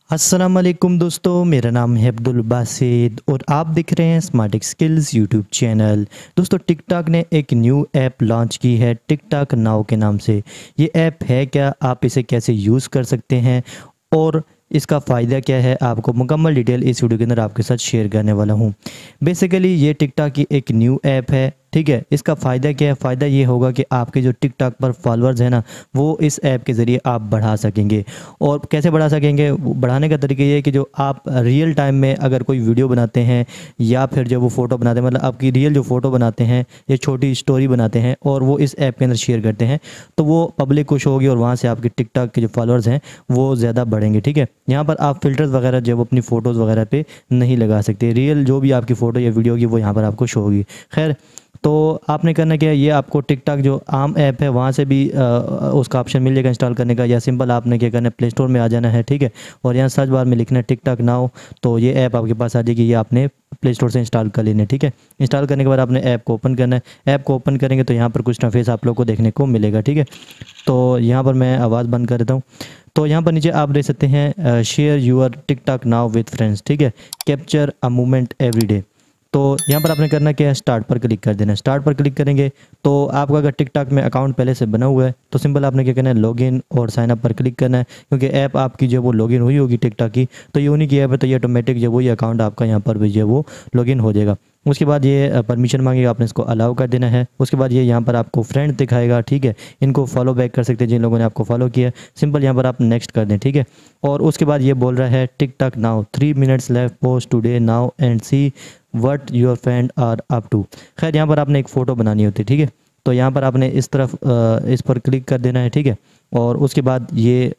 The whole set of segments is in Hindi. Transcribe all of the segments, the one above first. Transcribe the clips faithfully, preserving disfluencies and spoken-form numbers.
अस्सलाम वालेकुम दोस्तों, मेरा नाम है अब्दुल बासित और आप देख रहे हैं स्मार्ट स्किल्स यूट्यूब चैनल। दोस्तों, टिकटॉक ने एक न्यू ऐप लॉन्च की है टिकटॉक नाउ के नाम से। ये ऐप है क्या, आप इसे कैसे यूज़ कर सकते हैं और इसका फ़ायदा क्या है, आपको मुकम्मल डिटेल इस वीडियो के अंदर आपके साथ शेयर करने वाला हूँ। बेसिकली ये टिकटॉक की एक न्यू ऐप है, ठीक है। इसका फ़ायदा क्या है, फ़ायदा ये होगा कि आपके जो टिकटॉक पर फॉलोअर्स हैं ना, वो इस ऐप के ज़रिए आप बढ़ा सकेंगे। और कैसे बढ़ा सकेंगे, बढ़ाने का तरीका ये है कि जो आप रियल टाइम में अगर कोई वीडियो बनाते हैं या फिर जो वो फ़ोटो बनाते हैं, मतलब आपकी रियल जो फ़ोटो बनाते हैं या छोटी स्टोरी बनाते हैं और वो इस ऐप के अंदर शेयर करते हैं, तो वो पब्लिक को शो होगी और वहाँ से आपके टिकटॉक के जो फॉलोअर्स हैं वो ज़्यादा बढ़ेंगे, ठीक है। यहाँ पर आप फ़िल्टर्स वगैरह जो अपनी फ़ोटोज़ वगैरह पे नहीं लगा सकते, रियल जो भी आपकी फ़ोटो या वीडियो होगी वो यहाँ पर आपको शो होगी। खैर, तो आपने करना क्या है, ये आपको टिकटॉक जो आम ऐप है वहाँ से भी आ, उसका ऑप्शन मिल जाएगा इंस्टॉल करने का, या सिंपल आपने क्या करना है, प्ले स्टोर में आ जाना है, ठीक है। और यहाँ सर्च बार में लिखना है टिकटॉक नाउ, तो ये ऐप आपके पास आ जाएगी। ये आपने प्ले स्टोर से इंस्टॉल कर लेना है, ठीक है। इंस्टॉल करने के बाद आपने ऐप को ओपन करना है। ऐप को ओपन करेंगे तो यहाँ पर कुछ इंटरफेस आप लोग को देखने को मिलेगा, ठीक है। तो यहाँ पर मैं आवाज़ बंद कर देता हूँ। तो यहाँ पर नीचे आप देख सकते हैं share your TikTok now with friends, ठीक है, capture a moment every day. तो यहाँ पर आपने करना क्या है, स्टार्ट पर क्लिक कर देना है। स्टार्ट पर क्लिक करेंगे तो आपका अगर टिकटॉक में अकाउंट पहले से बना हुआ है तो सिंपल आपने क्या करना है, लॉगिन और साइन अप पर क्लिक करना है, क्योंकि ऐप आपकी जो वो लॉगिन हुई होगी टिकटॉक की, तो ये उन्हीं की ऐप है, तो ये ऑटोमेटिक जो वही अकाउंट आपका यहाँ पर भी जो वो लॉगिन हो जाएगा। उसके बाद ये परमिशन मांगेगा, आपने इसको अलाउ कर देना है। उसके बाद ये यहाँ पर आपको फ्रेंड दिखाएगा, ठीक है। इनको फॉलो बैक कर सकते हैं जिन लोगों ने आपको फॉलो किया, सिंपल यहाँ पर आप नेक्स्ट कर दें, ठीक है। और उसके बाद ये बोल रहा है TikTok now three minutes left post today now and see what your friend are up to. खैर, यहाँ पर आपने एक फ़ोटो बनानी होती है, ठीक है। तो यहाँ पर आपने इस तरफ इस पर क्लिक कर देना है, ठीक है। और उसके बाद ये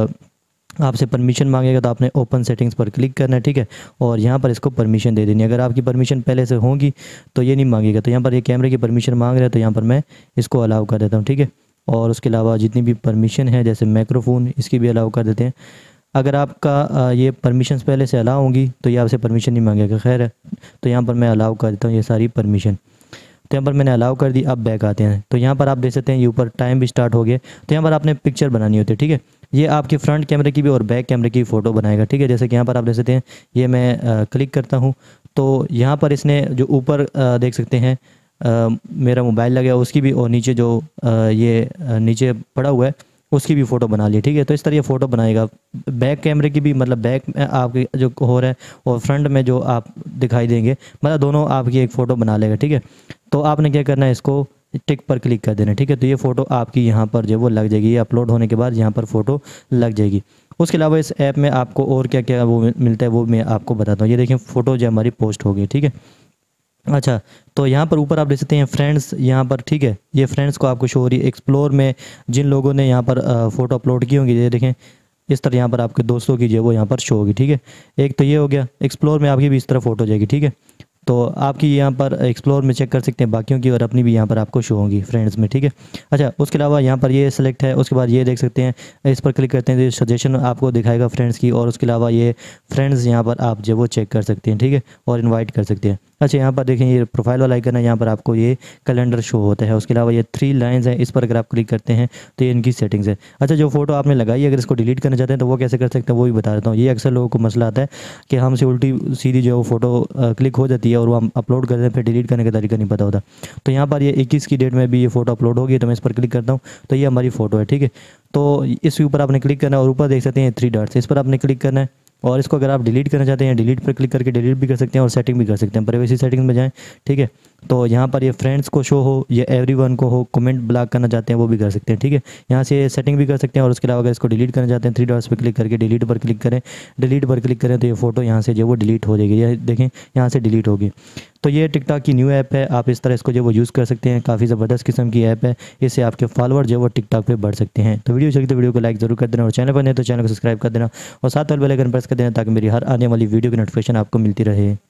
आपसे परमिशन मांगेगा, तो आपने ओपन सेटिंग्स पर क्लिक करना है, ठीक है। और यहाँ पर इसको परमिशन दे देनी है। अगर आपकी परमिशन पहले से होगी तो ये नहीं मांगेगा। तो यहाँ पर ये कैमरे की परमिशन मांग रहा है, तो यहाँ पर मैं इसको अलाउ कर देता हूँ, ठीक है। और उसके अलावा जितनी भी परमिशन है, जैसे माइक्रोफोन, इसकी भी अलाउ कर देते हैं। अगर आपका ये परमिशंस पहले से अलाउ होंगी तो ये आपसे परमिशन नहीं मांगेगा। खैर है, तो यहाँ पर मैं अलाउ कर देता हूँ ये सारी परमिशन। तो यहाँ पर मैंने अलाउ कर दी। अब बैक आते हैं तो यहाँ पर आप देख सकते हैं ये ऊपर टाइम भी स्टार्ट हो गया। तो यहाँ पर आपने पिक्चर बनानी होती है, ठीक है। ये आपके फ्रंट कैमरे की भी और बैक कैमरे की फ़ोटो बनाएगा, ठीक है। जैसे कि यहाँ पर आप देख सकते हैं, ये मैं आ, क्लिक करता हूँ तो यहाँ पर इसने जो ऊपर देख सकते हैं आ, मेरा मोबाइल लगा उसकी भी, और नीचे जो आ, ये आ, नीचे पड़ा हुआ है उसकी भी फ़ोटो बना ली, ठीक है। तो इस तरह ये फ़ोटो बनाएगा। बैक कैमरे की भी, मतलब बैक में आपकी जो हो रहा है और फ्रंट में जो आप दिखाई देंगे, मतलब दोनों आपकी एक फ़ोटो बना लेगा, ठीक है। तो आपने क्या करना है, इसको टिक पर क्लिक कर देना, ठीक है। तो ये फ़ोटो आपकी यहाँ पर जो वो लग जाएगी। ये अपलोड होने के बाद यहाँ पर फ़ोटो लग जाएगी। उसके अलावा इस ऐप में आपको और क्या क्या वो मिलता है वो मैं आपको बताता हूँ। ये देखिए, फ़ोटो जो हमारी पोस्ट हो गई, ठीक है। अच्छा, तो यहाँ पर ऊपर आप देख सकते हैं फ्रेंड्स, यहाँ पर, ठीक है। ये फ्रेंड्स को आपको शो हो रही है। एक्सप्लोर में जिन लोगों ने यहाँ पर फ़ोटो अपलोड की होंगी, ये देखें इस तरह यहाँ पर आपके दोस्तों की जो वो यहाँ पर शो होगी, ठीक है। एक तो ये हो गया। एक्सप्लोर में आपकी भी इस तरह फ़ोटो जाएगी, ठीक है। तो आपकी यहाँ पर एक्सप्लोर में चेक कर सकते हैं बाकियों की, और अपनी भी यहाँ पर आपको शो होंगी फ्रेंड्स में, ठीक है। अच्छा, उसके अलावा यहाँ पर ये सिलेक्ट है। उसके बाद ये देख सकते हैं, इस पर क्लिक करते हैं तो सजेशन आपको दिखाएगा फ्रेंड्स की। और उसके अलावा ये फ्रेंड्स यहाँ पर आप जो वो चेक कर सकते हैं, ठीक है, और इन्वाइट कर सकते हैं। अच्छा, यहाँ पर देखें ये प्रोफाइल वाला आइकन है, यहाँ पर आपको ये कैलेंडर शो होता है। उसके अलावा ये थ्री लाइंस हैं, इस पर अगर आप क्लिक करते हैं तो ये इनकी सेटिंग्स है। अच्छा, जो फोटो आपने लगाई अगर इसको डिलीट करना चाहते हैं तो वो कैसे कर सकते हैं वो भी बता देता हूँ। ये अक्सर लोगों को मसला आता है कि हमसे उल्टी सीधी जो फ़ोटो क्लिक हो जाती है और वो हम अपलोड करते हैं, फिर डिलीट करने का तरीका नहीं पता होता। तो यहाँ पर ये इक्कीस की डेट में भी ये फ़ोटो अपलोड होगी, तो मैं इस पर क्लिक करता हूँ तो ये हमारी फ़ोटो है, ठीक है। तो इसके ऊपर आपने क्लिक करना है और ऊपर देख सकते हैं थ्री डॉट्स, इस पर आपने क्लिक करना है। और इसको अगर आप डिलीट करना चाहते हैं, डिलीट पर क्लिक करके डिलीट भी कर सकते हैं और सेटिंग भी कर सकते हैं। प्राइवेसी सेटिंग में जाएं, ठीक है। तो यहाँ पर ये फ्रेंड्स को शो हो, ये एवरीवन को हो, कमेंट ब्लॉक करना चाहते हैं वो भी कर सकते हैं, ठीक है। यहाँ से सेटिंग भी कर सकते हैं। और उसके अलावा अगर इसको डिलीट करना चाहते हैं, थ्री डॉट्स पर क्लिक करके डिलीट पर क्लिक करें। डिलीट पर क्लिक करें तो ये फ़ोटो यहाँ से जो वो डिलीट हो जाएगी। ये देखें, यहाँ से डिलीट होगी। तो ये टिकटॉक की न्यू ऐप है, आप इस तरह इसको जो वो यूज़ कर सकते हैं। काफ़ी ज़बरदस्त किस्म की ऐप है, इससे आपके फॉलोअर जो वो टिकटॉक पे बढ़ सकते हैं। तो वीडियो चाहिए तो वीडियो को लाइक ज़रूर कर देना, और चैनल पर नहीं तो चैनल को सब्सक्राइब कर देना, और साथ वाले बेल आइकन प्रेस कर देना ताकि मेरी हर आने वाली वीडियो की नोटिफिकेशन आपको मिलती रहे।